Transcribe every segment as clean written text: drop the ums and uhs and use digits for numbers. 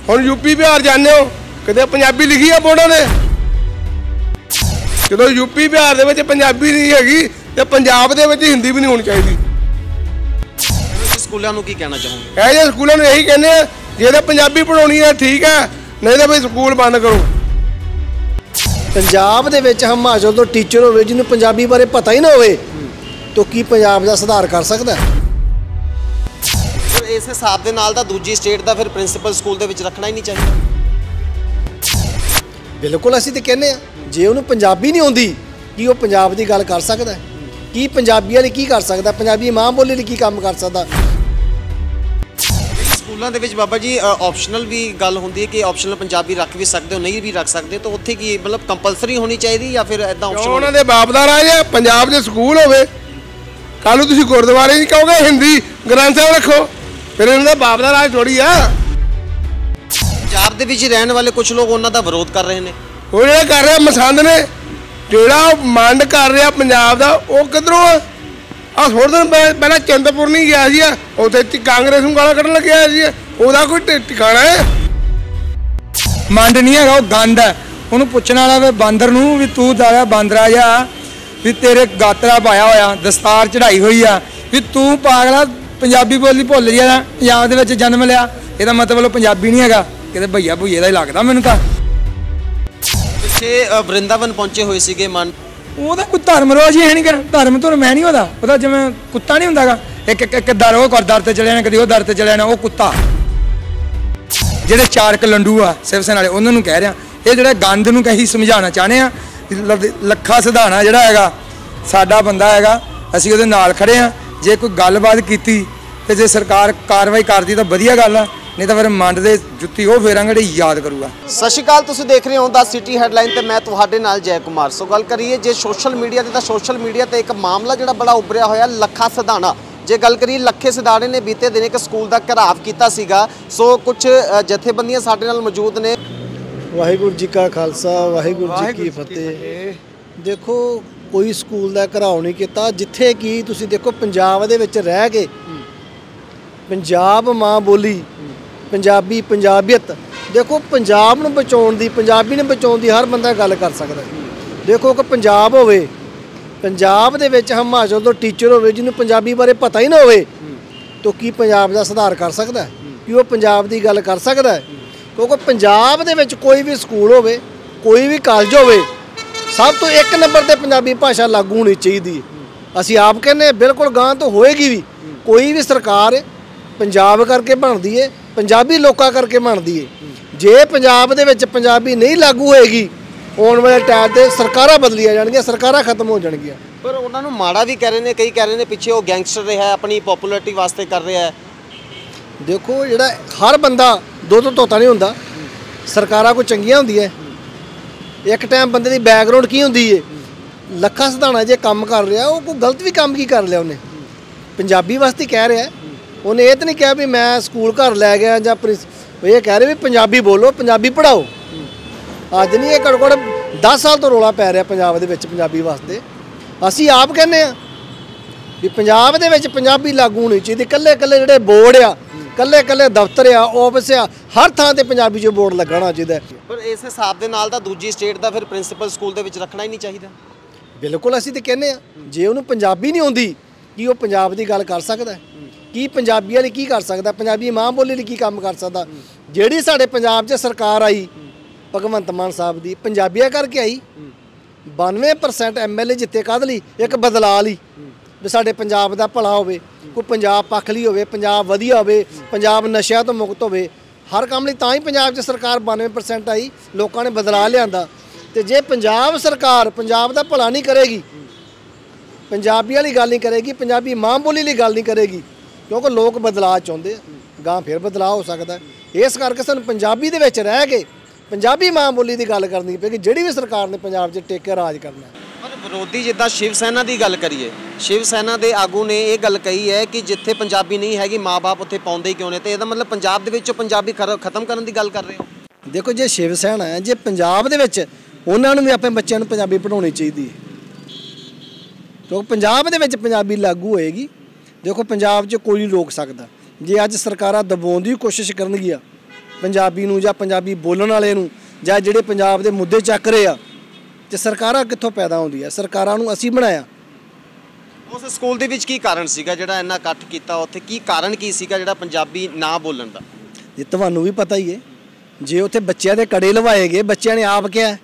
ਹੁਣ यूपी बिहार जाने हो कदे पंजाबी लिखी है बोर्डां ने? जो यूपी बिहार दे विच पंजाबी नहीं हैगी ते पंजाब दे विच हिंदी भी नहीं होनी चाहिए। स्कूलों की कहना चाहूँगा ऐसे स्कूलों में यही कहने जे पंजाबी पढ़ानी है ठीक है, नहीं तो भाई स्कूल बंद करो। पंजाब दे विच हिमाचल तो टीचर होवे जिन्होंने पंजाबी बारे पता ही ना होवे तो की पंजाब दा सुधार कर सकदा है? इस हिसाब दे नाल दा दूजी स्टेट दा फिर प्रिंसीपल स्कूल दे विच रखना ही नहीं चाहिए। बिल्कुल असीं ते कहने जे उन्होंने पंजाबी नहीं आउंदी कि वो पंजाब दी गल कर सकदा है? की पंजाबी वाली की कर सकदा? पंजाबी मां बोली की काम कर सकदा? स्कूलों के बाबा जी ऑप्शनल भी गल होंदी है कि ऑप्शनल पंजाबी रख भी सकते हो, नहीं भी रख सकते, तो उत्थे की मतलब कंपलसरी होनी चाहिए या फिर इदां ऑप्शन? उन्हां दे बाप दा राज है पंजाब दे स्कूल होवे, कल नूं तुसीं गुरुद्वारे नहीं कहोगे हिंदी ग्रंथ साहिब रखो, फिर इन्हां दे बाप दा राज थोड़ी आ। पंजाब दे विच रहने वाले कुछ लोग उन्हां दा विरोध कर रहे हैं। ਉਹ ਜਿਹੜਾ ਕਰ ਰਿਹਾ ਮਸੰਦ ਨੇ ਜਿਹੜਾ ਮੰਡ ਕਰ ਰਿਹਾ ਪੰਜਾਬ ਦਾ ਉਹ ਕਿੱਧਰੋਂ ਆ? ਆ ਥੋੜੇ ਦਿਨ ਪਹਿਲਾਂ ਚੰਦਪੁਰ ਨਹੀਂ ਗਿਆ ਸੀ, ਉੱਥੇ ਕਾਂਗਰਸ ਨੂੰ ਗਾਲਾਂ ਕੱਢਣ ਲੱਗਿਆ ਸੀ, ਉਹਦਾ ਕੋਈ ਟਿਕਾਣਾ ਹੈ? ਮੰਡ ਨਹੀਂ ਹੈਗਾ, ਉਹ ਗੰਦ ਹੈ। ਉਹਨੂੰ ਪੁੱਛਣ ਵਾਲਾ ਵੇ ਬਾਂਦਰ ਨੂੰ ਵੀ ਤੂੰ ਦਾਦਾ ਬਾਂਦਰਾ ਜਾ ਵੀ ਤੇਰੇ ਗਾਤਰਾ ਪਾਇਆ ਹੋਇਆ ਦਸਤਾਰ ਚੜਾਈ ਹੋਈ ਆ ਵੀ ਤੂੰ ਪਾਗਲਾ ਪੰਜਾਬੀ ਬੋਲੀ ਭੁੱਲ ਗਿਆ, ਪੰਜਾਬ ਦੇ ਵਿੱਚ ਜਨਮ ਲਿਆ, ਇਹਦਾ ਮਤਲਬ ਪੰਜਾਬੀ ਨਹੀਂ ਹੈਗਾ, ਕਿਤੇ ਭਈਆ ਭੁਈਏ ਦਾ ਹੀ ਲੱਗਦਾ ਮੈਨੂੰ ਤਾਂ। ਵਰਿੰਦਾਵਨ ਪਹੁੰਚੇ ਹੋਏ ਸੀਗੇ ਮਨ ਉਹਦਾ ਕੋਈ ਧਰਮ ਰੋਜ਼ ਹੀ ਹੈ ਨਹੀਂ, ਕਰ ਧਰਮ ਤੋਂ ਮੈਂ ਨਹੀਂ ਉਹਦਾ ਜਿਵੇਂ ਕੁੱਤਾ ਨਹੀਂ ਹੁੰਦਾਗਾ ਇੱਕ ਦਰ ਉਹ ਦਰ ਤੇ ਚਲਿਆ ਨਾ, ਕਦੀ ਉਹ ਦਰ ਤੇ ਚਲਿਆ ਨਾ, ਉਹ ਕੁੱਤਾ। ਜਿਹੜੇ ਚਾਰ ਕ ਲੰਡੂ ਆ ਸ਼ਿਵ ਸੈਨਾ ਵਾਲੇ ਉਹਨਾਂ ਨੂੰ ਕਹਿ ਰਿਹਾ, ਇਹ ਜਿਹੜਾ ਗੰਦ ਨੂੰ ਕਹੀ ਸਮਝਾਉਣਾ ਚਾਹੁੰਦੇ ਆ। ਲੱਖਾ ਸਿਧਾਣਾ ਜਿਹੜਾ ਹੈਗਾ ਸਾਡਾ ਬੰਦਾ ਹੈਗਾ, ਅਸੀਂ ਉਹਦੇ ਨਾਲ ਖੜੇ ਆ। ਜੇ ਕੋਈ ਗੱਲਬਾਤ ਕੀਤੀ ਤੇ ਜੇ ਸਰਕਾਰ ਕਾਰਵਾਈ ਕਰਦੀ ਤਾਂ ਵਧੀਆ ਗੱਲ ਆ, नहीं तो फिर मंड दे जुत्ती वो फेरांगे जिहड़ी याद करूगा। सत श्री अकाल, तुसीं देख रहे हो द सिटी हैडलाइन ते मैं तुहाडे नाल जय कुमार। सो गल करिए जे सोशल मीडिया ते, सोशल मीडिया ते एक मामला जिहड़ा बड़ा उभरिया होया लखा सिधाना। जे गल करिए लखे सिधाने ने बीते दिन एक स्कूल का घराव किया सीगा। सो कुछ जथेबंदियां साडे नाल मौजूद ने। वाहिगुरू जी का खालसा वाहिगुरू जी की फतेह। देखो कोई स्कूल का घराव नहीं किया, जिथे कि तुसीं देखो पंजाब दे विच रह के पंजाब माँ बोली पंजाबी पंजाबियत देखो पंजाब नूं बचाउण दी, पंजाबी नूं बचाउण दी हर बंदा गल कर सकदा। देखो कि पंजाब होवे, पंजाब दे विच हिमाचल तो टीचर होवे जिन्होंने पंजाबी बारे पता ही ना होवे तो की पंजाब दा सुधार कर सकदा है? कि वो पंजाब दी गल कर सकदा है? क्योंकि पंजाब दे विच कोई भी स्कूल होवे, कोई भी कॉलेज होवे, सब तो एक नंबर ते पंजाबी भाषा लागू होनी चाहिए। असीं आप कहने बिल्कुल गां तो होएगी भी। कोई भी सरकार पंजाब करके बनदी है, पंजाबी लोगों करके बनती है। जे पंजाब दे विच पंजाबी नहीं लागू होएगी आने वाले टाइम ते सरकारां बदलियां जाणगियां, सरकारां खत्म हो जाणगियां। पर उन्होंने माड़ा भी कह रहे हैं, कई कह रहे हैं पिछे वो गैंगस्टर रहा है, अपनी पॉपुलैरिटी वास्ते कर रहा है। देखो जिहड़ा हर बंदा दो तो तोता नहीं हुंदा, सरकारां कोई चंगियां हुंदियां, एक टाइम बंदे दी बैकग्राउंड की हुंदी है। लखा सिधाना जे काम कर रहा वो कोई गलत भी काम की कर लिया, उन्हें पंजाबी वास्ते कह रहा है। उन्हें ये तो नहीं कहा भी मैं स्कूल घर लै गया या ये कह रहे भी पंजाबी बोलो पंजाबी पढ़ाओ। अज नहीं ये घट्टो घट्ट 10 साल तो रौला पै रहा पंजाब दे विच पंजाबी वास्ते। असीं आप कहने भी पंजाब दे विच पंजाबी लागू होनी चाहिए। कल्ले कल्ले जिहड़े बोर्ड आ, कल्ले कल्ले दफ्तर आ, ऑफिस आ, हर थां ते पंजाबी च बोर्ड लगना चाहिए। पर इस हिसाब दे नाल तां दूजी स्टेट दा फिर प्रिंसीपल स्कूल दे विच रखना ही नहीं चाहिए। बिल्कुल असीं ते कहने जे उहनूं पंजाबी नहीं आउंदी कि वो पंजाब दी गल कर सकदा है? की पंजाबी वाली की कर सकता? पंजाबी मां बोली की काम कर सकता? जिहड़ी साडे पंजाब च सरकार आई भगवंत मान साहब दी पंजाबिया करके आई। 92% MLA जिते काहदे लई? एक बदलाव लई भी साडे पंजाब दा भला होवे, कोई पंजाब पक्ष लई होवे, पंजाब वधिया होवे, पंजाब नशिਆਂ तो मुक्त होवे। हर काम लई तां ही पंजाब च सरकार 92% आई, लोकां ने बदलाव लिआंदा। ते जे पंजाब सरकार पंजाब दा भला नहीं करेगी, पंजाबी वाली गल नहीं करेगी, पंजाबी मां बोली लई गल नहीं करेगी, क्योंकि लोग बदलाव चाहते गां फिर बदलाव हो सकता है। इस करके सानूं पंजाबी दे विच रह के पंजाबी मां बोली की गल करनी पेगी, जिहड़ी भी सरकार ने पंजाब 'च टेक के राज करना। पर विरोधी जिद्दां शिव सैना की गल करिए, शिव सैना के आगू ने यह गल कही है कि जिथे पंजाबी नहीं हैगी माँ बाप उत्थे पाउंदे ही क्यों ने, तो इहदा मतलब पंजाब दे विच पंजाबी खत्म करने की गल कर रहे हो? देखो जे शिव सैना है, जे पंजाब दे विच उन्हां नूं भी अपने बच्चों नूं पंजाबी पढ़ाउणी चाहिए, क्योंकि पंजाब दे विच पंजाबी लागू होएगी। देखो पंजाब 'च कोई नहीं रोक सकता। जे अज सरकारां दबाउण दी कोशिश करनगियां ਪੰਜਾਬੀ ਨੂੰ ਜਾਂ ਪੰਜਾਬੀ ਬੋਲਣ ਵਾਲੇ ਨੂੰ ਜਾਂ ਜਿਹੜੇ ਪੰਜਾਬ ਦੇ ਮੁੱਦੇ ਚੱਕ ਰਹੇ ਆ ਤੇ ਸਰਕਾਰਾਂ ਕਿੱਥੋਂ ਪੈਦਾ ਹੁੰਦੀਆਂ? ਸਰਕਾਰਾਂ ਨੂੰ ਅਸੀਂ ਬਣਾਇਆ। ਉਸ ਸਕੂਲ ਦੇ ਵਿੱਚ ਕੀ ਕਾਰਨ ਸੀਗਾ ਜਿਹੜਾ ਇੰਨਾ ਇਕੱਠ ਕੀਤਾ? ਉੱਥੇ ਕੀ ਕਾਰਨ ਕੀ ਸੀਗਾ ਜਿਹੜਾ ਪੰਜਾਬੀ ਨਾ ਬੋਲਣ ਦਾ? ਇਹ ਤੁਹਾਨੂੰ ਵੀ ਪਤਾ ਹੀ ਹੈ। ਜੇ ਉੱਥੇ ਬੱਚਿਆਂ ਦੇ ਕੜੇ ਲਵਾਏ ਗਏ, ਬੱਚਿਆਂ ਨੇ ਆਪ ਕਿਹਾ,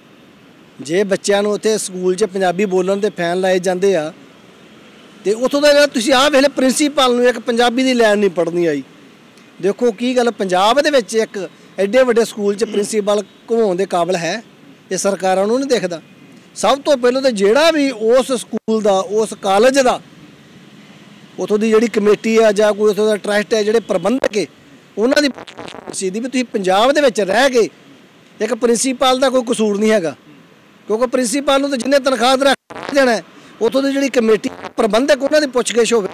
ਜੇ ਬੱਚਿਆਂ ਨੂੰ ਉੱਥੇ ਸਕੂਲ 'ਚ ਪੰਜਾਬੀ ਬੋਲਣ ਤੇ ਫੈਨ ਲਾਏ ਜਾਂਦੇ ਆ ਤੇ ਉੱਥੋਂ ਦਾ ਤੁਸੀਂ ਆਹ ਵੇਲੇ ਪ੍ਰਿੰਸੀਪਲ ਨੂੰ ਇੱਕ ਪੰਜਾਬੀ ਦੀ ਲਾਈਨ ਨਹੀਂ ਪੜ੍ਹਨੀ ਆਈ। ਦੇਖੋ ਕੀ ਗੱਲ, ਪੰਜਾਬ ਦੇ ਵਿੱਚ ਇੱਕ ਐਡੇ ਵੱਡੇ ਸਕੂਲ 'ਚ ਪ੍ਰਿੰਸੀਪਲ ਘੁਮਾਉਣ ਦੇ ਕਾਬਲ ਹੈ? ਇਹ ਸਰਕਾਰਾਂ ਨੂੰ ਨਹੀਂ ਦਿਖਦਾ। ਸਭ ਤੋਂ ਪਹਿਲਾਂ ਤਾਂ ਜਿਹੜਾ ਵੀ ਉਸ ਸਕੂਲ ਦਾ, ਉਸ ਕਾਲਜ ਦਾ, ਉੱਥੋਂ ਦੀ ਜਿਹੜੀ ਕਮੇਟੀ ਆ ਜਾਂ ਕੋਈ ਉੱਥੋਂ ਦਾ ਟਰਸਟ ਹੈ, ਜਿਹੜੇ ਪ੍ਰਬੰਧਕ ਹੈ, ਉਹਨਾਂ ਦੀ ਸਿੱਧੀ ਵੀ ਤੁਸੀਂ ਪੰਜਾਬ ਦੇ ਵਿੱਚ ਰਹਿ ਕੇ ਇੱਕ ਪ੍ਰਿੰਸੀਪਲ ਦਾ ਕੋਈ ਕਸੂਰ ਨਹੀਂ ਹੈਗਾ, ਕਿਉਂਕਿ ਪ੍ਰਿੰਸੀਪਲ ਨੂੰ ਤਾਂ ਜਿੰਨੇ ਤਨਖਾਹ ਰੱਖ ਦੇਣਾ, ਉੱਥੋਂ ਦੀ ਜਿਹੜੀ ਕਮੇਟੀ ਪ੍ਰਬੰਧਕ ਉਹਨਾਂ ਦੀ ਪੁੱਛਗਿੱਛ ਹੋਵੇ।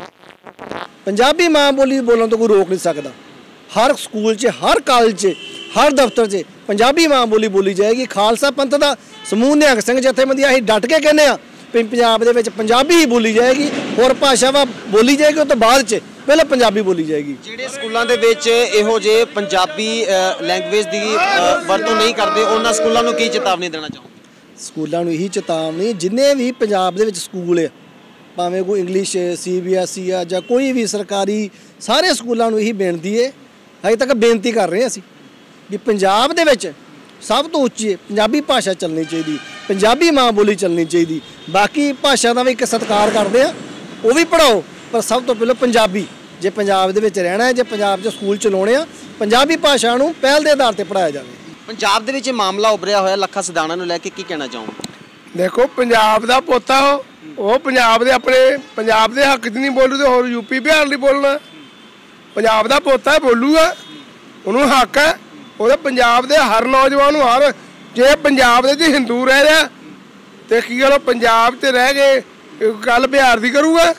ਪੰਜਾਬੀ ਮਾਂ ਬੋਲੀ ਬੋਲਣ ਤੋਂ ਕੋਈ ਰੋਕ ਨਹੀਂ ਸਕਦਾ। ਹਰ ਸਕੂਲ 'ਚ, ਹਰ ਕਾਲਜ 'ਚ, ਹਰ ਦਫ਼ਤਰ 'ਚ ਪੰਜਾਬੀ ਮਾਂ ਬੋਲੀ ਬੋਲੀ ਜਾਏਗੀ। ਖਾਲਸਾ ਪੰਥ ਦਾ ਸਮੂਹ ਨਿਹੰਗ ਸਿੰਘ ਜਥੇਬੰਦੀਆਂ ਅਸੀਂ ਡਟ ਕੇ ਕਹਿੰਦੇ ਆ ਵੀ ਪੰਜਾਬ ਦੇ ਵਿੱਚ ਪੰਜਾਬੀ ਹੀ ਬੋਲੀ ਜਾਏਗੀ, ਹੋਰ ਭਾਸ਼ਾਵਾਂ ਬੋਲੀ ਜਾਏਗੀ ਉਹ ਤੋਂ ਬਾਅਦ 'ਚ, ਪਹਿਲਾਂ ਪੰਜਾਬੀ ਬੋਲੀ ਜਾਏਗੀ। ਜਿਹੜੇ ਸਕੂਲਾਂ ਦੇ ਵਿੱਚ ਇਹੋ ਜਿਹੇ ਪੰਜਾਬੀ ਲੈਂਗੁਏਜ ਦੀ ਵਰਤੋਂ ਨਹੀਂ ਕਰਦੇ, ਉਹਨਾਂ ਸਕੂਲਾਂ ਨੂੰ ਕੀ ਚੇਤਾਵਨੀ ਦੇਣਾ ਚਾਹੋਗੇ? ਸਕੂਲਾਂ ਨੂੰ ਇਹੀ ਚੇਤਾਵਨੀ, ਜਿੰਨੇ ਵੀ ਪੰਜਾਬ ਦੇ ਵਿੱਚ ਸਕੂਲ ਆ, ਭਾਵੇਂ ਕੋਈ ਇੰਗਲਿਸ਼ CBSE ਆ ਜਾਂ ਕੋਈ ਵੀ ਸਰਕਾਰੀ, ਸਾਰੇ ਸਕੂਲਾਂ ਨੂੰ ਇਹੀ ਬੇਨਤੀ ਹੈ, ਅਜੇ ਤੱਕ ਬੇਨਤੀ ਕਰ ਰਹੇ ਅਸੀਂ ਵੀ ਪੰਜਾਬ ਦੇ ਵਿੱਚ ਸਭ ਤੋਂ ਉੱਚੀ ਪੰਜਾਬੀ ਭਾਸ਼ਾ ਚੱਲਣੀ ਚਾਹੀਦੀ, ਪੰਜਾਬੀ ਮਾਂ ਬੋਲੀ ਚੱਲਣੀ ਚਾਹੀਦੀ। ਬਾਕੀ ਭਾਸ਼ਾ ਦਾ ਵੀ ਇੱਕ ਸਤਿਕਾਰ ਕਰਦੇ ਆ, ਉਹ ਵੀ ਪੜ੍ਹਾਓ, ਪਰ ਸਭ ਤੋਂ ਪਹਿਲਾਂ ਪੰਜਾਬੀ। ਜੇ ਪੰਜਾਬ ਦੇ ਵਿੱਚ ਰਹਿਣਾ ਹੈ, ਜੇ ਪੰਜਾਬ 'ਚ ਸਕੂਲ ਚਲਾਉਣੇ ਆ, ਪੰਜਾਬੀ ਭਾਸ਼ਾ ਨੂੰ ਪਹਿਲ ਦੇ ਆਧਾਰ ਤੇ ਪੜ੍ਹਾਇਆ ਜਾਵੇ। ਪੰਜਾਬ ਦੇ ਵਿੱਚ ਮਾਮਲਾ ਉਭਰਿਆ ਹੋਇਆ ਲੱਖਾ ਸਿਧਾਣਾ ਨੂੰ ਲੈ ਕੇ ਕੀ ਕਹਿਣਾ ਚਾਹੋਗੇ? ਦੇਖੋ, ਪੰਜਾਬ ਦਾ ਪੋਤਾ ਉਹ ਪੰਜਾਬ ਦੇ ਆਪਣੇ ਪੰਜਾਬ ਦੇ ਹੱਕ 'ਚ ਨਹੀਂ ਬੋਲੂ ਤੇ ਹੋਰ ਯੂਪੀ ਬਿਹਾਰ ਲਈ ਬੋਲਣਾ। ਪੰਜਾਬ ਦਾ ਪੋਤਾ ਬੋਲੂਗਾ, ਉਹਨੂੰ ਹੱਕ ਹੈ। ਉਹਦੇ ਪੰਜਾਬ ਦੇ ਹਰ ਨੌਜਵਾਨ ਨੂੰ, ਹਰ ਜੇ ਪੰਜਾਬ ਦੇ 'ਚ ਹਿੰਦੂ ਰਹਿ ਰਿਹਾ ਤੇ ਕੀ ਗੱਲ, ਉਹ ਪੰਜਾਬ 'ਚ ਰਹਿ ਕੇ ਗੱਲ ਬਿਹਾਰ ਦੀ ਕਰੂਗਾ?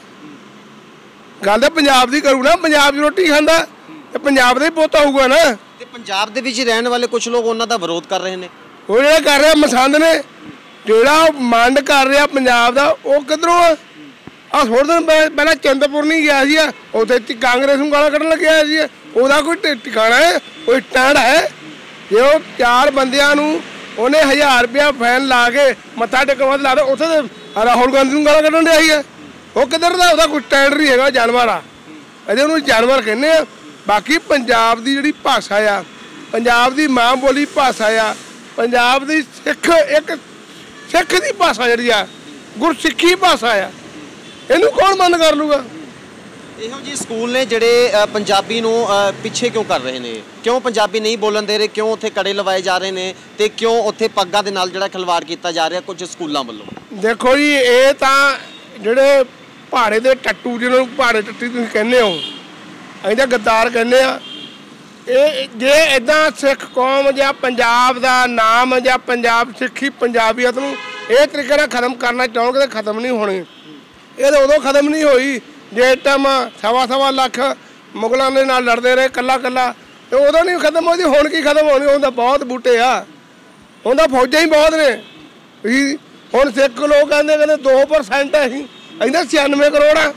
ਗੱਲ ਤਾਂ ਪੰਜਾਬ ਦੀ ਕਰੂ ਨਾ। ਪੰਜਾਬ 'ਚ ਰੋਟੀ ਖਾਂਦਾ ਤੇ ਪੰਜਾਬ ਦਾ ਹੀ ਪੋਤਾ ਹੋਊਗਾ ਨਾ। ਤੇ ਪੰਜਾਬ ਦੇ ਵਿੱਚ ਰਹਿਣ ਵਾਲੇ ਕੁਝ ਲੋਕ ਉਹਨਾਂ ਦਾ ਵਿਰੋਧ ਕਰ ਰਹੇ ਨੇ। ਉਹ ਜਿਹੜੇ ਕਰ ਰਿਹਾ ਮਸੰਦ ਨੇ, ਜਿਹੜਾ ਮੰਡ ਕਰ ਰਿਹਾ ਪੰਜਾਬ ਦਾ, ਉਹ ਕਿੱਧਰੋਂ ਆ? ਆਹ ਥੋੜ੍ਹੇ ਦਿਨ ਪਹਿਲਾਂ ਚਿੰਤਪੁਰ ਨਹੀਂ ਗਿਆ ਸੀ, ਉੱਥੇ ਕਾਂਗਰਸ ਨੂੰ ਗਾਲਾਂ ਕੱਢਣ ਲੱਗਿਆ ਸੀ। ਉਹਦਾ ਕੋਈ ਟਿਕਾਣਾ ਹੈ, ਕੋਈ ਸਟੈਂਡ ਹੈ? ਜੇ ਉਹ 4 ਬੰਦਿਆਂ ਨੂੰ ਉਹਨੇ 1000 ਰੁਪਇਆ ਫਾਈਨ ਲਾ ਕੇ ਮੱਥਾ ਟੇਕਣ ਲਾ ਦੇ, ਉੱਥੇ ਤਾਂ ਰਾਹੁਲ ਗਾਂਧੀ ਨੂੰ ਗਾਲਾਂ ਕੱਢਣ ਡਿਆ ਸੀ। ਉਹ ਕਿੱਧਰ ਦਾ? ਉਹਦਾ ਕੋਈ ਸਟੈਂਡ ਨਹੀਂ ਹੈਗਾ, ਜਾਨਵਰ ਆ। ਅਜੇ ਉਹਨੂੰ ਜਾਨਵਰ ਕਹਿੰਦੇ ਆ। ਬਾਕੀ ਪੰਜਾਬ ਦੀ ਜਿਹੜੀ ਭਾਸ਼ਾ ਆ, ਪੰਜਾਬ ਦੀ ਮਾਂ ਬੋਲੀ ਭਾਸ਼ਾ ਆ, ਪੰਜਾਬ ਦੀ ਸਿੱਖ ਦੀ ਭਾਸ਼ਾ ਜਿਹੜੀ ਆ, ਗੁਰਸਿੱਖੀ ਭਾਸ਼ਾ ਆ, ਇਹਨੂੰ ਕੌਣ ਬੰਦ ਕਰ ਲੂਗਾ? ਇਹੋ ਜਿਹੇ ਸਕੂਲ ਨੇ ਜਿਹੜੇ ਪੰਜਾਬੀ ਨੂੰ ਪਿੱਛੇ ਕਿਉਂ ਕਰ ਰਹੇ ਨੇ? ਕਿਉਂ ਪੰਜਾਬੀ ਨਹੀਂ ਬੋਲਣ ਦੇ ਰਹੇ? ਕਿਉਂ ਉੱਥੇ ਕੜੇ ਲਵਾਏ ਜਾ ਰਹੇ ਨੇ? ਤੇ ਕਿਉਂ ਉੱਥੇ ਪੱਗਾਂ ਦੇ ਨਾਲ ਜਿਹੜਾ ਖਿਲਵਾੜ ਕੀਤਾ ਜਾ ਰਿਹਾ ਕੁਝ ਸਕੂਲਾਂ ਵੱਲੋਂ? ਦੇਖੋ ਜੀ, ਇਹ ਤਾਂ ਜਿਹੜੇ ਪਹਾੜੇ ਦੇ ਟੱਟੂ, ਜਿਹਨਾਂ ਨੂੰ ਪਹਾੜੇ ਟੱਟੀ ਤੁਸੀਂ ਕਹਿੰਦੇ ਹੋ, ਅਸੀਂ ਤਾਂ ਗੱਦਾਰ ਕਹਿੰਦੇ ਆ। ਇਹ ਜੇ ਇੱਦਾਂ ਸਿੱਖ ਕੌਮ ਜਾਂ ਪੰਜਾਬ ਦਾ ਨਾਮ ਜਾਂ ਪੰਜਾਬ ਸਿੱਖੀ ਪੰਜਾਬੀਅਤ ਨੂੰ ਇਹ ਤਰੀਕੇ ਨਾਲ ਖਤਮ ਕਰਨਾ ਚਾਹੋਗੇ ਤਾਂ ਖਤਮ ਨਹੀਂ ਹੋਣੀ। ਇਹ ਤਾਂ ਉਦੋਂ ਖਤਮ ਨਹੀਂ ਹੋਈ ਜੇ ਟਾਈਮ 1.25 ਲੱਖ ਮੁਗਲਾਂ ਦੇ ਨਾਲ ਲੜਦੇ ਰਹੇ ਕੱਲਾ, ਤੇ ਉਦੋਂ ਨਹੀਂ ਖਤਮ ਹੋਈ। ਹੁਣ ਕੀ ਖਤਮ ਹੋਣੀ? ਹੁੰਦਾ ਬਹੁਤ ਬੂਟੇ ਆ, ਹੁੰਦਾ ਫੌਜਾਂ ਹੀ ਬਹੁਤ ਨੇ। ਹੁਣ ਸਿੱਖ ਲੋਕ ਕਹਿੰਦੇ 2% ਹੈ, ਅਸੀਂ 96 ਕਰੋੜ ਆ।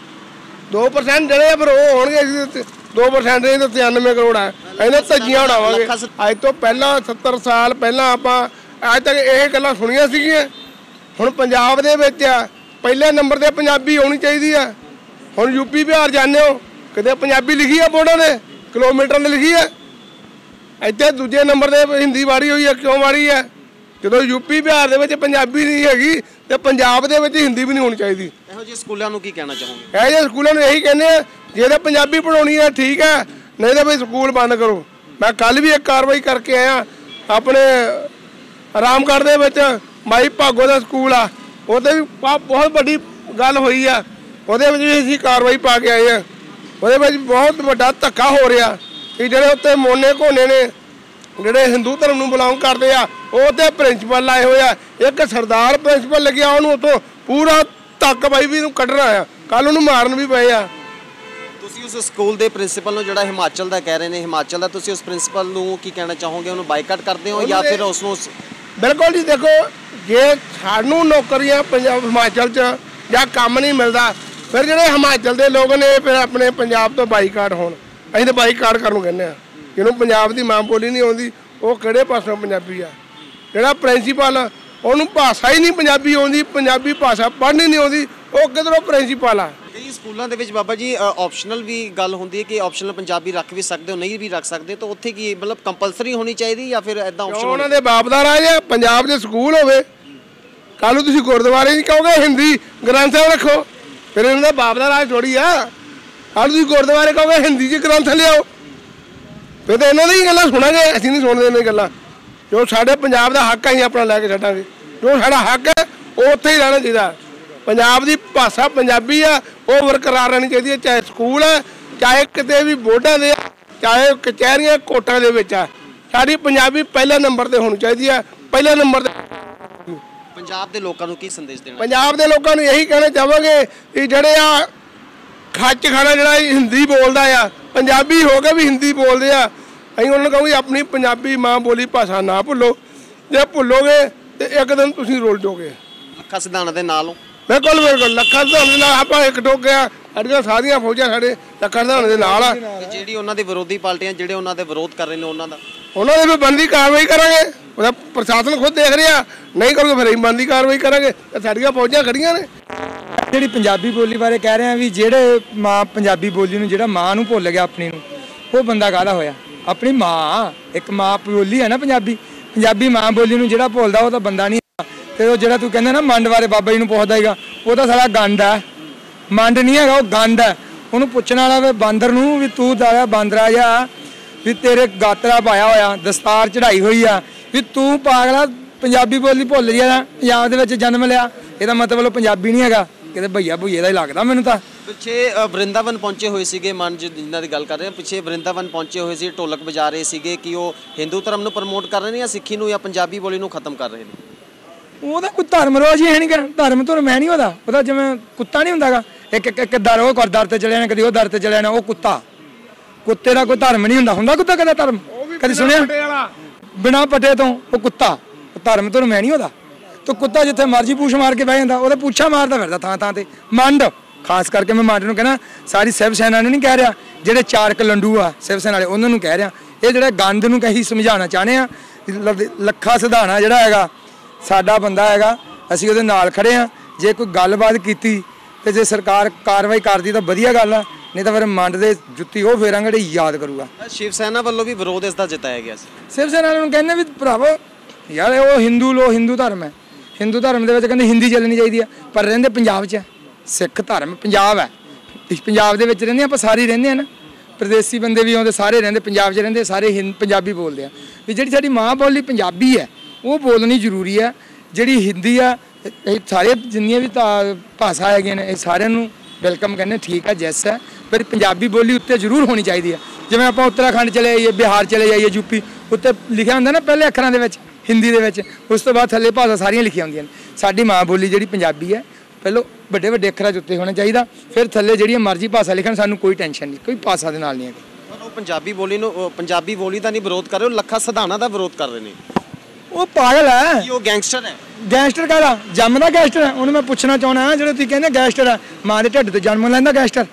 2% ਜਿਹੜੇ ਆ ਫਿਰ ਉਹ ਹੋਣਗੇ 2% ਨਹੀਂ ਤਾਂ 93 ਕਰੋੜ ਆ। ਇਹਨੇ ਧੱਜੀਆਂ ਉਡਾਵਾਂਗੇ। ਅੱਜ ਤੋਂ ਪਹਿਲਾਂ 70 ਸਾਲ ਪਹਿਲਾਂ ਆਪਾਂ ਅੱਜ ਤੱਕ ਇਹ ਗੱਲਾਂ ਸੁਣੀਆਂ ਸੀਗੀਆਂ। ਹੁਣ ਪੰਜਾਬ ਦੇ ਵਿੱਚ ਪਹਿਲੇ ਨੰਬਰ 'ਤੇ ਪੰਜਾਬੀ ਹੋਣੀ ਚਾਹੀਦੀ ਆ। ਹੁਣ ਯੂਪੀ ਬਿਹਾਰ ਜਾਂਦੇ ਹੋ, ਕਿਤੇ ਪੰਜਾਬੀ ਲਿਖੀ ਆ ਬੋਰਡਾਂ 'ਤੇ, ਕਿਲੋਮੀਟਰ 'ਤੇ ਲਿਖੀ ਆ। ਇੱਥੇ ਦੂਜੇ ਨੰਬਰ 'ਤੇ ਹਿੰਦੀ ਵਾੜੀ ਹੋਈ ਆ। ਕਿਉਂ ਵਾੜੀ ਆ? ਜਦੋਂ ਯੂਪੀ ਬਿਹਾਰ ਦੇ ਵਿੱਚ ਪੰਜਾਬੀ ਨਹੀਂ ਹੈਗੀ ਤੇ ਪੰਜਾਬ ਦੇ ਵਿੱਚ ਹਿੰਦੀ ਵੀ ਨਹੀਂ ਹੋਣੀ ਚਾਹੀਦੀ। ਇਹੋ ਜਿਹੇ ਸਕੂਲਾਂ ਨੂੰ ਕੀ ਕਹਿਣਾ ਚਾਹੋਗੇ? ਇਹੋ ਜਿਹੇ ਸਕੂਲਾਂ ਨੂੰ ਇਹੀ ਕਹਿੰਦੇ ਆ, ਜੇ ਤਾਂ ਪੰਜਾਬੀ ਪੜ੍ਹਾਉਣੀ ਆ ਠੀਕ ਹੈ, ਨਹੀਂ ਤਾਂ ਬਈ ਸਕੂਲ ਬੰਦ ਕਰੋ। ਮੈਂ ਕੱਲ੍ਹ ਵੀ ਇੱਕ ਕਾਰਵਾਈ ਕਰਕੇ ਆਇਆ ਆਪਣੇ ਰਾਮਗੜ੍ਹ ਦੇ ਵਿੱਚ, ਮਾਈ ਭਾਗੋ ਦਾ ਸਕੂਲ ਆ, ਉਹਦੇ ਵੀ ਬਹੁਤ ਵੱਡੀ ਗੱਲ ਹੋਈ ਆ। ਉਹਦੇ ਵਿੱਚ ਵੀ ਅਸੀਂ ਕਾਰਵਾਈ ਪਾ ਕੇ ਆਏ ਆ। ਉਹਦੇ ਵਿੱਚ ਬਹੁਤ ਵੱਡਾ ਧੱਕਾ ਹੋ ਰਿਹਾ ਕਿ ਜਿਹੜੇ ਉੱਤੇ ਮੋਨੇ ਘੋਨੇ ਨੇ, ਜਿਹੜੇ ਹਿੰਦੂ ਧਰਮ ਨੂੰ ਬਿਲੋਂਗ ਕਰਦੇ ਆ, ਉਹ ਤੇ ਪ੍ਰਿੰਸੀਪਲ ਆਏ ਹੋਏ ਆ। ਇੱਕ ਸਰਦਾਰ ਪ੍ਰਿੰਸੀਪਲ ਲੱਗਿਆ, ਉਹਨੂੰ ਉੱਥੋਂ ਪੂਰਾ ਧੱਕ ਬਾਈ ਵੀ ਇਹਨੂੰ ਕੱਢਣਾ ਆ, ਕੱਲ੍ਹ ਉਹਨੂੰ ਮਾਰਨ ਵੀ ਪਏ ਆ। ਤੁਸੀਂ ਉਸ ਸਕੂਲ ਦੇ ਪ੍ਰਿੰਸੀਪਲ ਨੂੰ, ਜਿਹੜਾ ਹਿਮਾਚਲ ਦਾ ਕਹਿ ਰਹੇ ਨੇ, ਹਿਮਾਚਲ ਦਾ, ਤੁਸੀਂ ਉਸ ਪ੍ਰਿੰਸੀਪਲ ਨੂੰ ਕੀ ਕਹਿਣਾ ਚਾਹੋਗੇ? ਉਹਨੂੰ ਬਾਈਕਾਟ ਕਰਦੇ ਹੋ ਜਾਂ ਫਿਰ ਉਸ ਨੂੰ? ਬਿਲਕੁਲ ਜੀ, ਦੇਖੋ ਜੇ ਸਾਨੂੰ ਨੌਕਰੀਆਂ ਪੰਜਾਬ ਹਿਮਾਚਲ 'ਚ ਜਾਂ ਕੰਮ ਨਹੀਂ ਮਿਲਦਾ, ਫਿਰ ਜਿਹੜੇ ਹਿਮਾਚਲ ਦੇ ਲੋਕ ਨੇ ਫਿਰ ਆਪਣੇ ਪੰਜਾਬ ਤੋਂ ਬਾਈਕਾਟ ਹੋਣ। ਅਸੀਂ ਤਾਂ ਬਾਈਕਾਟ ਕਰਨ ਨੂੰ ਕਹਿੰਦੇ ਆ। ਜਿਹਨੂੰ ਪੰਜਾਬ ਦੀ ਮਾਂ ਬੋਲੀ ਨਹੀਂ ਆਉਂਦੀ ਉਹ ਕਿਹੜੇ ਪਾਸੋਂ ਪੰਜਾਬੀ ਆ। ਜਿਹੜਾ ਪ੍ਰਿੰਸੀਪਲ ਆ ਉਹਨੂੰ ਭਾਸ਼ਾ ਹੀ ਨਹੀਂ ਪੰਜਾਬੀ ਆਉਂਦੀ, ਪੰਜਾਬੀ ਭਾਸ਼ਾ ਪੜ੍ਹਨੀ ਨਹੀਂ ਆਉਂਦੀ, ਉਹ ਕਿਧਰੋਂ ਪ੍ਰਿੰਸੀਪਲ ਆ। ਕਈ ਸਕੂਲਾਂ ਦੇ ਵਿੱਚ ਬਾਬਾ ਜੀ ਆਪਸ਼ਨਲ ਵੀ ਗੱਲ ਹੁੰਦੀ ਹੈ ਕਿ ਆਪਸ਼ਨਲ ਪੰਜਾਬੀ ਰੱਖ ਵੀ ਸਕਦੇ ਹੋ, ਨਹੀਂ ਵੀ ਰੱਖ ਸਕਦੇ, ਤਾਂ ਉੱਥੇ ਕੀ ਮਤਲਬ ਕੰਪਲਸਰੀ ਹੋਣੀ ਚਾਹੀਦੀ ਜਾਂ ਫਿਰ ਐਦਾਂ ਆਪਸ਼ਨ? ਉਹਨਾਂ ਦੇ ਬਾਪ ਦਾ ਰਾਜ ਆ, ਪੰਜਾਬ ਦੇ ਸਕੂਲ ਹੋਵੇ। ਕੱਲ੍ਹ ਨੂੰ ਤੁਸੀਂ ਗੁਰਦੁਆਰੇ ਨਹੀਂ ਕਹੋਗੇ ਹਿੰਦੀ ਗ੍ਰੰਥ ਰੱਖੋ, ਫਿਰ ਇਹਨਾਂ ਦਾ ਬਾਪ ਦਾ ਰਾਜ ਥੋੜ੍ਹੀ ਆ। ਕੱਲ੍ਹ ਤੁਸੀਂ ਗੁਰਦੁਆਰੇ ਕਹੋਗੇ ਹਿੰਦੀ 'ਚ ਗ੍ਰੰਥ ਲਿਆਓ, ਫਿਰ ਤਾਂ ਇਹਨਾਂ ਦੀ ਗੱਲਾਂ ਸੁਣਾਂਗੇ, ਅਸੀਂ ਨਹੀਂ ਸੁਣਦੇ ਇਹਨਾਂ ਗੱਲਾਂ। ਜੋ ਸਾਡੇ ਪੰਜਾਬ ਦਾ ਹੱਕ ਅਸੀਂ ਆਪਣਾ ਲੈ ਕੇ ਛੱਡਾਂਗੇ, ਜੋ ਸਾਡਾ ਹੱਕ ਹੈ ਉਹ ਉੱਥੇ ਹੀ ਰਹਿਣਾ ਚਾਹੀਦਾ। ਪੰਜਾਬ ਦੀ ਭਾਸ਼ਾ ਪੰਜਾਬੀ ਆ, ਉਹ ਬਰਕਰਾਰ ਰਹਿਣੀ ਚਾਹੀਦੀ ਹੈ, ਚਾਹੇ ਸਕੂਲ ਹੈ, ਚਾਹੇ ਕਿਤੇ ਵੀ ਬੋਰਡਾਂ ਦੇ, ਚਾਹੇ ਕਚਹਿਰੀਆਂ ਕੋਰਟਾਂ ਦੇ ਵਿੱਚ ਆ। ਸਾਡੀ ਪੰਜਾਬੀ ਪਹਿਲੇ ਨੰਬਰ 'ਤੇ ਹੋਣੀ ਚਾਹੀਦੀ ਹੈ, ਪਹਿਲੇ ਨੰਬਰ 'ਤੇ। ਪੰਜਾਬ ਦੇ ਲੋਕਾਂ ਨੂੰ ਕੀ ਸੰਦੇਸ਼ ਦੇਣਾ? ਪੰਜਾਬ ਦੇ ਲੋਕਾਂ ਨੂੰ ਇਹੀ ਕਹਿਣਾ ਚਾਹਾਂਗੇ ਕਿ ਜਿਹੜੇ ਆ ਖੱਚ ਖਾਣਾ ਜਿਹੜਾ ਹਿੰਦੀ ਬੋਲਦਾ ਆ, ਪੰਜਾਬੀ ਹੋ ਕੇ ਵੀ ਹਿੰਦੀ ਬੋਲਦੇ ਆ, ਅਸੀਂ ਉਹਨਾਂ ਨੂੰ ਕਹਾਂਗੇ ਆਪਣੀ ਪੰਜਾਬੀ ਮਾਂ ਬੋਲੀ ਭਾਸ਼ਾ ਨਾ ਭੁੱਲੋ। ਜੇ ਭੁੱਲੋਗੇ ਤੇ ਇੱਕ ਦਿਨ ਤੁਸੀਂ ਰੁਲ ਜਾਓਗੇ। ਲੱਖਾ ਸਿਧਾਣਾ ਦੇ ਨਾਲ ਹੋ? ਬਿਲਕੁਲ ਬਿਲਕੁਲ, ਲੱਖਾ ਸਿਧਾਣੇ ਦੇ ਨਾਲ ਆਪਾਂ ਇੱਕ ਟੋਕ ਗਿਆ, ਸਾਡੀਆਂ ਸਾਰੀਆਂ ਫੌਜਾਂ ਸਾਡੇ ਲੱਖਾ ਸਿਧਾਣੇ ਦੇ ਨਾਲ ਆ। ਜਿਹੜੀ ਉਹਨਾਂ ਦੀ ਵਿਰੋਧੀ ਪਾਰਟੀਆਂ ਜਿਹੜੇ ਉਹਨਾਂ ਦੇ ਵਿਰੋਧ ਕਰ ਰਹੇ ਨੇ ਉਹਨਾਂ ਦੇ ਵੀ ਬਣਦੀ ਕਾਰਵਾਈ ਕਰਾਂਗੇ। ਉਹਦਾ ਪ੍ਰਸ਼ਾਸਨ ਖੁਦ ਦੇਖ ਰਿਹਾ, ਨਹੀਂ ਕਰੋਗੇ ਫਿਰ ਅਸੀਂ ਬਣਦੀ ਕਾਰਵਾਈ ਕਰਾਂਗੇ। ਸਾਡੀਆਂ ਫੌਜਾਂ ਖੜੀਆਂ ਨੇ। ਜਿਹੜੀ ਪੰਜਾਬੀ ਬੋਲੀ ਬਾਰੇ ਕਹਿ ਰਹੇ ਆ ਵੀ ਜਿਹੜੇ ਮਾਂ ਪੰਜਾਬੀ ਬੋਲੀ ਨੂੰ ਜਿਹੜਾ ਮਾਂ ਨੂੰ ਭੁੱਲ ਗਿਆ ਆਪਣੀ ਨੂੰ, ਉਹ ਬੰਦਾ ਕਾਹਦਾ ਹੋਇਆ? ਆਪਣੀ ਮਾਂ, ਇੱਕ ਮਾਂ ਬੋਲੀ ਹੈ ਨਾ ਪੰਜਾਬੀ, ਪੰਜਾਬੀ ਮਾਂ ਬੋਲੀ ਨੂੰ ਜਿਹੜਾ ਭੁੱਲਦਾ ਉਹ ਤਾਂ ਬੰਦਾ ਨਹੀਂ। ਤੇ ਉਹ ਜਿਹੜਾ ਤੂੰ ਕਹਿੰਦਾ ਨਾ ਮੰਡ ਬਾਰੇ ਬਾਬਾ ਜੀ ਨੂੰ ਪੁੱਛਦਾ ਹੈਗਾ, ਉਹ ਤਾਂ ਸਾਲਾ ਗੰਦ ਹੈ, ਮੰਡ ਨਹੀਂ ਹੈਗਾ, ਉਹ ਗੰਦ ਹੈ। ਉਹਨੂੰ ਪੁੱਛਣ ਵਾਲਾ ਵੇ ਬਾਂਦਰ ਨੂੰ ਵੀ ਤੂੰ ਦਾਇਆ ਬਾਂਦਰਾ ਜਾ ਵੀ ਤੇਰੇ ਗਾਤਰਾ ਪਾਇਆ ਹੋਇਆ, ਦਸਤਾਰ ਚੜਾਈ ਹੋਈ ਆ, ਵੀ ਤੂੰ ਪਾਗਲਾ ਪੰਜਾਬੀ ਬੋਲੀ ਭੁੱਲ ਗਿਆ, ਪੰਜਾਬ ਦੇ ਵਿੱਚ ਜਨਮ ਲਿਆ, ਇਹਦਾ ਮਤਲਬ ਉਹ ਪੰਜਾਬੀ ਨਹੀਂ ਹੈਗਾ, ਕਿਤੇ ਭਈਆ ਭੁਈਏ ਦਾ ਹੀ ਲੱਗਦਾ ਮੈਨੂੰ ਤਾਂ। ਪਿੱਛੇ ਵਰਿੰਦਾਵਨ ਪਹੁੰਚੇ ਹੋਏ ਸੀਗੇ ਮਨ ਜਿਨ੍ਹਾਂ ਦੀ ਗੱਲ ਕਰ ਰਹੇ ਹਾਂ, ਪਿੱਛੇ ਵਰਿੰਦਾਵਨ ਪਹੁੰਚੇ ਹੋਏ ਸੀ, ਢੋਲਕ ਵਜਾ ਰਹੇ ਸੀਗੇ ਕਿ ਉਹ ਹਿੰਦੂ ਧਰਮ ਨੂੰ ਪ੍ਰਮੋਟ ਕਰ ਰਹੇ ਨੇ ਜਾਂ ਸਿੱਖੀ ਨੂੰ ਜਾਂ ਪੰਜਾਬੀ ਬੋਲੀ ਨੂੰ ਖਤਮ ਕਰ ਰਹੇ ਨੇ? ਉਹਦਾ ਕੋਈ ਧਰਮ ਰੋਜ਼ ਹੀ ਹੈ ਨਹੀਂ, ਧਰਮ ਤੋਂ ਮੈਂ ਨਹੀਂ ਉਹਦਾ ਜਿਵੇਂ ਕੁੱਤਾ ਨਹੀਂ ਹੁੰਦਾਗਾ, ਇੱਕ ਦਰ ਉਹ ਦਰ ਤੇ ਚਲਿਆ ਨਾ, ਕਦੀ ਉਹ ਦਰ ਤੇ ਚਲਿਆ ਨਾ, ਉਹ ਕੁੱਤਾ। ਕੁੱਤੇ ਦਾ ਕੋਈ ਧਰਮ ਨਹੀਂ ਹੁੰਦਾ ਕੁੱਤਾ ਕਦੇ ਧਰਮ ਕਦੀ ਸੁਣਿਆ? ਬਿਨਾਂ ਪੱਟੇ ਤੋਂ ਉਹ ਕੁੱਤਾ, ਧਰਮ ਤੋਂ ਮੈਂ ਨਹੀਂ ਉਹਦਾ। ਤੋ ਕੁੱਤਾ ਜਿੱਥੇ ਮਰਜੀ ਪੂਛ ਮਾਰ ਕੇ ਬਹਿ ਜਾਂਦਾ, ਉਹਦਾ ਪੁੱਛਾ ਮਾਰਦਾ ਫਿਰਦਾ ਥਾਂ ਥਾਂ ਤੇ। ਮੰਡ ਖਾਸ ਕਰਕੇ ਮੈਂ ਮੰਡ ਨੂੰ ਕਹਿਣਾ, ਸਾਰੀ ਸ਼ਿਵ ਸੈਨਾ ਨੂੰ ਨਹੀਂ ਕਹਿ ਰਿਹਾ, ਜਿਹੜੇ 4 ਲੰਡੂ ਆ ਸ਼ਿਵ ਸੈਨਾ ਵਾਲੇ ਉਹਨਾਂ ਨੂੰ ਕਹਿ ਰਿਹਾ। ਇਹ ਜਿਹੜੇ ਗੰਦ ਨੂੰ ਕਹੀ ਸਮਝਾਉਣਾ ਚਾਹੁੰਦੇ ਆ। ਲੱਖਾ ਸਿਧਾਣਾ ਜਿਹੜਾ ਹੈਗਾ ਸਾਡਾ ਬੰਦਾ ਹੈਗਾ, ਅਸੀਂ ਉਹਦੇ ਨਾਲ ਖੜੇ ਆ। ਜੇ ਕੋਈ ਗੱਲਬਾਤ ਕੀਤੀ ਤੇ ਜੇ ਸਰਕਾਰ ਕਾਰਵਾਈ ਕਰਦੀ ਤਾਂ ਵਧੀਆ ਗੱਲ ਆ, ਨਹੀਂ ਤਾਂ ਫਿਰ ਮੰਡ ਦੇ ਜੁੱਤੀ ਉਹ ਫੇਰਾਂਗੇ ਜਿਹੜੀ ਯਾਦ ਕਰੂਗਾ। ਸ਼ਿਵ ਸੈਨਾ ਵੱਲੋਂ ਵੀ ਵਿਰੋਧ ਇਸ ਦਾ ਜਤਾਇਆ ਗਿਆ ਸੀ। ਸ਼ਿਵ ਸੈਨਾ ਵਾਲਿਆਂ ਨੂੰ ਕਹਿੰਦੇ ਵੀ ਭਰਾਵੋ ਯਾਰ ਉਹ ਹਿੰਦੂ ਧਰਮ ਹੈ, ਹਿੰਦੂ ਧਰਮ ਦੇ ਵਿੱਚ ਕਹਿੰਦੇ ਹਿੰਦੀ ਚੱਲਣੀ ਚਾਹੀਦੀ ਆ, ਪਰ ਰਹਿੰਦੇ ਪੰਜਾਬ 'ਚ ਸਿੱਖ ਧਰਮ ਪੰਜਾਬ ਹੈ, ਪੰਜਾਬ ਦੇ ਵਿੱਚ ਰਹਿੰਦੇ ਆਪਾਂ ਸਾਰੇ ਰਹਿੰਦੇ ਆ ਨਾ, ਪ੍ਰਦੇਸੀ ਬੰਦੇ ਵੀ ਆਉਂਦੇ ਸਾਰੇ ਰਹਿੰਦੇ ਪੰਜਾਬ 'ਚ ਰਹਿੰਦੇ, ਸਾਰੇ ਪੰਜਾਬੀ ਬੋਲਦੇ ਆ। ਵੀ ਜਿਹੜੀ ਸਾਡੀ ਮਾਂ ਬੋਲੀ ਪੰਜਾਬੀ ਹੈ ਉਹ ਬੋਲਣੀ ਜ਼ਰੂਰੀ ਹੈ। ਜਿਹੜੀ ਹਿੰਦੀ ਆ ਇਹ ਸਾਰੇ ਜਿੰਨੀਆਂ ਵੀ ਭਾਸ਼ਾ ਹੈਗੀਆਂ ਨੇ ਇਹ ਸਾਰਿਆਂ ਨੂੰ ਵੈਲਕਮ ਕਹਿੰਦੇ, ਠੀਕ ਹੈ ਜੈਸ ਹੈ, ਪਰ ਪੰਜਾਬੀ ਬੋਲੀ ਉੱਤੇ ਜ਼ਰੂਰ ਹੋਣੀ ਚਾਹੀਦੀ ਹੈ। ਜਿਵੇਂ ਆਪਾਂ ਉੱਤਰਾਖੰਡ ਚਲੇ ਜਾਈਏ, ਬਿਹਾਰ ਚਲੇ ਜਾਈਏ, ਯੂਪੀ, ਉੱਤੇ ਲਿਖਿਆ ਹੁੰਦਾ ਨਾ ਪਹਿਲੇ ਅੱਖਰਾਂ ਦੇ ਵਿੱਚ ਹਿੰਦੀ ਦੇ ਵਿੱਚ, ਉਸ ਤੋਂ ਬਾਅਦ ਥੱਲੇ ਭਾਸ਼ਾ ਸਾਰੀਆਂ ਲਿਖੀਆਂ ਹੁੰਦੀਆਂ ਨੇ। ਸਾਡੀ ਮਾਂ ਬੋਲੀ ਜਿਹੜੀ ਪੰਜਾਬੀ ਹੈ ਪਹਿਲੋਂ ਵੱਡੇ ਵੱਡੇ ਅੱਖਰਾਂ 'ਚ ਉੱਤੇ ਹੋਣਾ ਚਾਹੀਦਾ, ਫਿਰ ਥੱਲੇ ਜਿਹੜੀਆਂ ਮਰਜ਼ੀ ਭਾਸ਼ਾ ਲਿਖਣ, ਸਾਨੂੰ ਕੋਈ ਟੈਨਸ਼ਨ ਨਹੀਂ, ਕੋਈ ਭਾਸ਼ਾ ਦੇ ਨਾਲ ਨਹੀਂ ਹੈਗੀ। ਉਹ ਪੰਜਾਬੀ ਬੋਲੀ ਦਾ ਨਹੀਂ ਵਿਰੋਧ ਕਰ ਰਹੇ, ਉਹ ਲੱਖਾ ਸਿਧਾਣਾ ਦਾ ਵਿਰੋਧ ਕਰ ਰਹੇ ਨੇ। ਉਹ ਪਾਗਲ ਹੈ, ਉਹ ਗੈਂਗਸਟਰ ਹੈ। ਗੈਂਗਸਟਰ ਕਾਹਦਾ? ਜੰਮਦਾ ਗੈਂਗਸਟਰ ਹੈ। ਉਹਨੂੰ ਮੈਂ ਪੁੱਛਣਾ ਚਾਹੁੰਦਾ, ਜਿਹੜੇ ਤੁਸੀਂ ਕਹਿੰਦੇ ਗੈਂਗਸਟਰ ਹੈ, ਮਾਂ ਦੇ ਢਿੱਡ ਤੋਂ ਜਨਮ ਲੈਂਦਾ ਗੈਂਗਸਟਰ?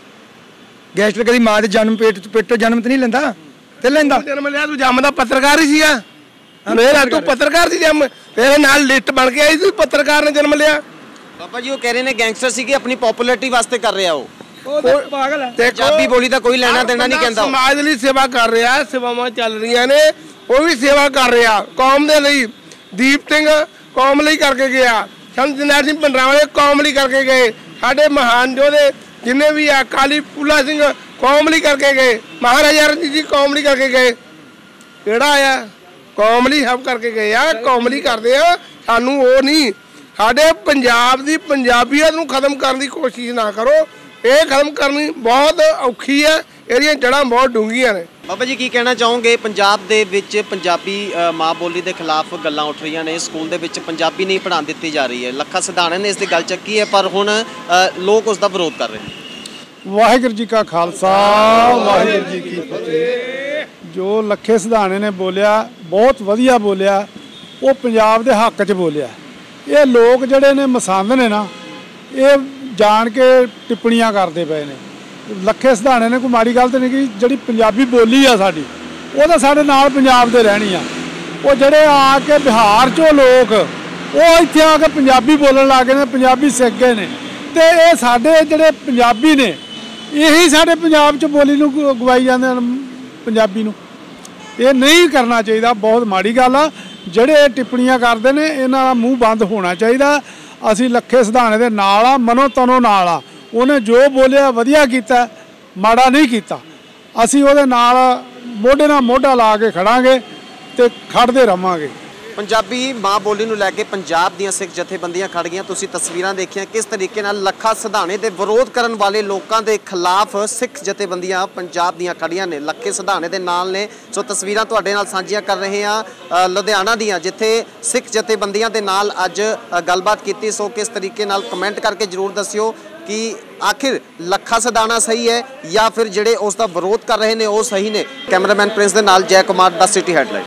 ਗੈਂਗਸਟਰ ਕਦੀ ਮਾਂ ਦੇ ਜਨਮ ਪੇਟ ਤੋਂ ਜਨਮ ਤੇ ਨਹੀਂ ਲੈਂਦਾ, ਤੇ ਲੈਂਦਾ ਜਨਮ ਲਿਆ ਤੂੰ ਜੰਮਦਾ ਪੱਤਰਕਾਰ ਹੀ ਸੀਗਾ, ਮੇਰਾ ਤੂੰ ਪੱਤਰਕਾਰ ਸੀ ਜੰਮ, ਤੇਰੇ ਨਾਲ ਲਿਸਟ ਬਣ ਕੇ ਆਈ ਸੀ, ਪੱਤਰਕਾਰ ਨੇ ਜਨਮ ਲਿਆ। ਬਾਬਾ ਜੀ ਉਹ ਕਹਿ ਰਹੇ ਨੇ ਗੈਂਗਸਟਰ ਸੀਗੇ, ਆਪਣੀ ਪਪੂਲੈਰਿਟੀ ਵਾਸਤੇ ਕਰ ਰਿਹਾ ਉਹ ਪਾਗਲ ਹੈ। ਪੰਜਾਬੀ ਬੋਲੀ ਦਾ ਕੋਈ ਲੈਣਾ ਦੇਣਾ ਨਹੀਂ ਕਹਿੰਦਾ। ਸਮਾਜ ਲਈ ਸੇਵਾ ਕਰ ਰਿਹਾ, ਸੇਵਾਵਾਂ ਚੱਲ ਰਹੀਆਂ ਨੇ, ਉਹ ਵੀ ਸੇਵਾ ਕਰ ਰਿਹਾ ਕੌਮ ਦੇ ਲਈ। ਦੀਪ ਸਿੰਘ ਕੌਮ ਲਈ ਕਰਕੇ ਗਿਆ, ਸੰਤ ਜਰਨੈਲ ਸਿੰਘ ਭਿੰਡਰਾਂਵਾਲੇ ਕੌਮ ਲਈ ਕਰਕੇ ਗਏ, ਸਾਡੇ ਮਹਾਨ ਯੋਧੇ ਜਿੰਨੇ ਵੀ ਆ, ਕਾਲੀ ਫੂਲਾ ਸਿੰਘ ਕੌਮ ਲਈ ਕਰਕੇ ਗਏ, ਮਹਾਰਾਜਾ ਰਣਜੀਤ ਜੀ ਕੌਮ ਲਈ ਕਰਕੇ ਗਏ। ਕਿਹੜਾ ਆਇਆ ਕੌਮ ਲਈ ਸਭ ਕਰਕੇ ਗਏ ਆ, ਕੌਮ ਲਈ ਕਰਦੇ ਆ। ਸਾਨੂੰ ਉਹ ਨਹੀਂ, ਸਾਡੇ ਪੰਜਾਬ ਦੀ ਪੰਜਾਬੀਅਤ ਨੂੰ ਖਤਮ ਕਰਨ ਦੀ ਕੋਸ਼ਿਸ਼ ਨਾ ਕਰੋ, ਇਹ ਖਤਮ ਕਰਨੀ ਬਹੁਤ ਔਖੀ ਹੈ, ਇਹਦੀਆਂ ਜੜ੍ਹਾਂ ਬਹੁਤ ਡੂੰਘੀਆਂ ਨੇ। ਬਾਬਾ ਜੀ ਕੀ ਕਹਿਣਾ ਚਾਹੋਗੇ, ਪੰਜਾਬ ਦੇ ਵਿੱਚ ਪੰਜਾਬੀ ਮਾਂ ਬੋਲੀ ਦੇ ਖਿਲਾਫ ਗੱਲਾਂ ਉੱਠ ਰਹੀਆਂ ਨੇ, ਸਕੂਲ ਦੇ ਵਿੱਚ ਪੰਜਾਬੀ ਨਹੀਂ ਪੜ੍ਹਾਉਣ ਦਿੱਤੀ ਜਾ ਰਹੀ ਹੈ, ਲੱਖਾ ਸਿਧਾਣਾ ਨੇ ਇਸ ਦੀ ਗੱਲ ਚੱਕੀ ਹੈ, ਪਰ ਹੁਣ ਲੋਕ ਉਸ ਦਾ ਵਿਰੋਧ ਕਰ ਰਹੇ ਨੇ। ਵਾਹਿਗੁਰੂ ਜੀ ਕਾ ਖਾਲਸਾ, ਵਾਹਿਗੁਰੂ ਜੀ ਕੀ ਫਤਿਹ। ਜੋ ਲੱਖੇ ਸਿਧਾਣੇ ਨੇ ਬੋਲਿਆ ਬਹੁਤ ਵਧੀਆ ਬੋਲਿਆ, ਉਹ ਪੰਜਾਬ ਦੇ ਹੱਕ 'ਚ ਬੋਲਿਆ। ਇਹ ਲੋਕ ਜਿਹੜੇ ਨੇ ਮਸੰਦ ਨੇ ਨਾ, ਇਹ ਜਾਣ ਕੇ ਟਿੱਪਣੀਆਂ ਕਰਦੇ ਪਏ ਨੇ। ਲੱਖੇ ਸਿਧਾਣੇ ਨੇ ਕੋਈ ਮਾੜੀ ਗੱਲ ਤਾਂ ਨਹੀਂ ਕੀਤੀ, ਜਿਹੜੀ ਪੰਜਾਬੀ ਬੋਲੀ ਆ ਸਾਡੀ ਉਹ ਤਾਂ ਸਾਡੇ ਨਾਲ ਪੰਜਾਬ ਦੇ ਰਹਿਣੀ ਆ। ਉਹ ਜਿਹੜੇ ਆ ਕੇ ਬਿਹਾਰ 'ਚੋਂ ਲੋਕ ਉਹ ਇੱਥੇ ਆ ਕੇ ਪੰਜਾਬੀ ਬੋਲਣ ਲੱਗ ਗਏ ਨੇ, ਪੰਜਾਬੀ ਸਿੱਖ ਗਏ ਨੇ, ਤੇ ਇਹ ਸਾਡੇ ਜਿਹੜੇ ਪੰਜਾਬੀ ਨੇ ਇਹੀ ਸਾਡੇ ਪੰਜਾਬ 'ਚ ਬੋਲੀ ਨੂੰ ਗਵਾਈ ਜਾਂਦੇ ਹਨ ਪੰਜਾਬੀ ਨੂੰ। ਇਹ ਨਹੀਂ ਕਰਨਾ ਚਾਹੀਦਾ, ਬਹੁਤ ਮਾੜੀ ਗੱਲ ਆ। ਜਿਹੜੇ ਇਹ ਟਿੱਪਣੀਆਂ ਕਰਦੇ ਨੇ ਇਹਨਾਂ ਦਾ ਮੂੰਹ ਬੰਦ ਹੋਣਾ ਚਾਹੀਦਾ। ਅਸੀਂ ਲੱਖੇ ਸਿਧਾਣੇ ਦੇ ਨਾਲ ਆ, ਮਨੋ ਤਨੋ ਨਾਲ ਆ। ਉਹਨੇ ਜੋ ਬੋਲਿਆ ਵਧੀਆ ਕੀਤਾ, ਮਾੜਾ ਨਹੀਂ ਕੀਤਾ। ਅਸੀਂ ਉਹਦੇ ਨਾਲ ਮੋਢੇ ਨਾਲ ਮੋਢਾ ਲਾ ਕੇ ਖੜਾਂਗੇ ਤੇ ਖੜਦੇ ਰਵਾਂਗੇ। ਪੰਜਾਬੀ ਮਾਂ ਬੋਲੀ ਨੂੰ ਲੈ ਕੇ ਪੰਜਾਬ ਦੀਆਂ ਸਿੱਖ ਜਥੇਬੰਦੀਆਂ ਖੜ ਗਈਆਂ। ਤੁਸੀਂ ਤਸਵੀਰਾਂ ਦੇਖੀਆਂ ਕਿਸ ਤਰੀਕੇ ਨਾਲ ਲੱਖਾ ਸਿਧਾਣੇ ਦੇ ਵਿਰੋਧ ਕਰਨ ਵਾਲੇ ਲੋਕਾਂ ਦੇ ਖਿਲਾਫ ਸਿੱਖ ਜਥੇਬੰਦੀਆਂ ਪੰਜਾਬ ਦੀਆਂ ਖੜੀਆਂ ਨੇ, ਲੱਖੇ ਸਿਧਾਣੇ ਦੇ ਨਾਲ ਨੇ। ਸੋ ਤਸਵੀਰਾਂ ਤੁਹਾਡੇ ਨਾਲ ਸਾਂਝੀਆਂ ਕਰ ਰਹੇ ਹਾਂ ਲੁਧਿਆਣਾ ਦੀਆਂ, ਜਿੱਥੇ ਸਿੱਖ ਜਥੇਬੰਦੀਆਂ ਦੇ ਨਾਲ ਅੱਜ ਗੱਲਬਾਤ ਕੀਤੀ। ਸੋ ਕਿਸ ਤਰੀਕੇ ਨਾਲ ਕਮੈਂਟ ਕਰਕੇ ਜ਼ਰੂਰ ਦੱਸਿਓ ਕਿ ਆਖਿਰ ਲੱਖਾ ਸਿਧਾਣਾ ਸਹੀ ਹੈ ਜਾਂ ਫਿਰ ਜਿਹੜੇ ਉਸ ਦਾ ਵਿਰੋਧ ਕਰ ਰਹੇ ਨੇ ਉਹ ਸਹੀ ਨੇ। ਕੈਮਰਾਮੈਨ ਪ੍ਰਿੰਸ ਦੇ ਨਾਲ ਜੈ ਕੁਮਾਰ, ਦਾ ਸਿਟੀ ਹੈਡਲਾਈਨ।